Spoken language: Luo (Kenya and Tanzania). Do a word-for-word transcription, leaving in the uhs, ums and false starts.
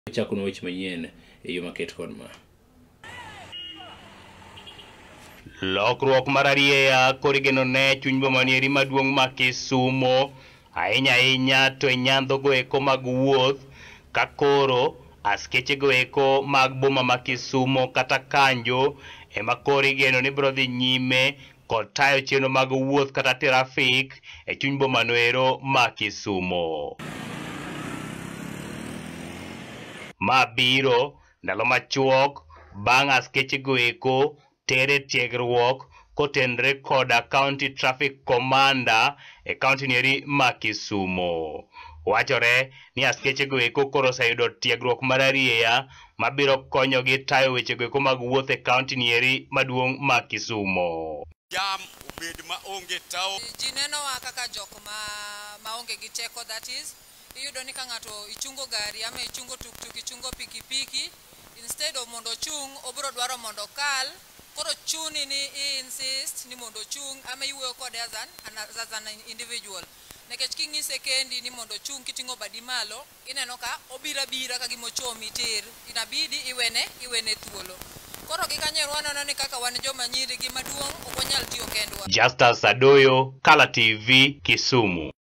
Chakuno weche manyien e yo maket kod ma. Lokruok mar arieya korigeno ne chuny bomanieri maduong' ma Kisumo ahinya ahinya to e nyandhogo eko mag wuoth ka koro askechego eko mag boma ma Kisumo kata kanjo ema koro igeno ni biro dhi nyime kod tayo chenro mag wuoth kata trafik e chuny bomano ero ma Kisumo. Ma biro ndalo machuok bang' askechego eko tere tiegruok kotenre koda County Traffic Commander e kaunti nieri ma Kisumo. Wachore ni askechego eko koro oseyudo tiegruok mar arieya mabiro konyogi tayo wechego eko mag wuoth e kaunti nieri maduong' ma Kisumo. Jam obed ma onge tao. Ji nenowa kaka jok ma maonge gi teko, that is iyudo ni ka ng'ato ichungo gari ama ichungo tuktuk ichungo pikipiki, instead of mondo chung obiro dwaro mondo kal, koro chuni ni i insist ni mondo chung ama iwuoyo kode as an, as an individual. Nekech king'ise kendi ni mondo chung kiting'o badi malo, ineno ka obira bira ka gimochomi tir, inabidi iwene iwene thuolo. Koro gikanyo waneno ni kaka wan joma nyiri gi maduong' ok wanyal tiyo kendwa. Justus Adoyo, Kala T V, Kisumu.